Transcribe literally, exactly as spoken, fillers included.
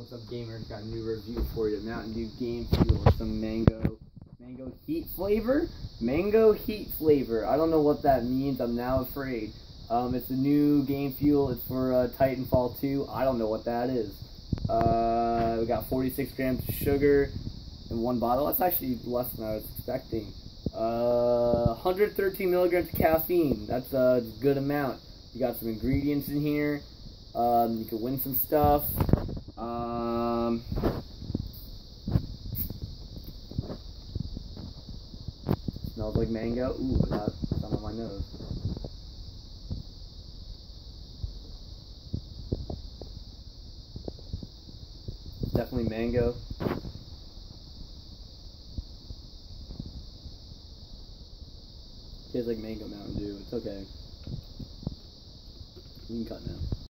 What's up, gamers? Got a new review for you. Mountain Dew Game Fuel with some mango, mango heat flavor. Mango heat flavor. I don't know what that means. I'm now afraid. Um, it's a new Game Fuel. It's for uh, Titanfall two. I don't know what that is. Uh, we got forty-six grams of sugar in one bottle. That's actually less than I was expecting. Uh, one hundred thirteen milligrams of caffeine. That's a good amount. You got some ingredients in here. Um, you can win some stuff. Um, smells like mango. Ooh, I got some on my nose. Definitely mango. Tastes like mango Mountain Dew. It's okay. You can cut now.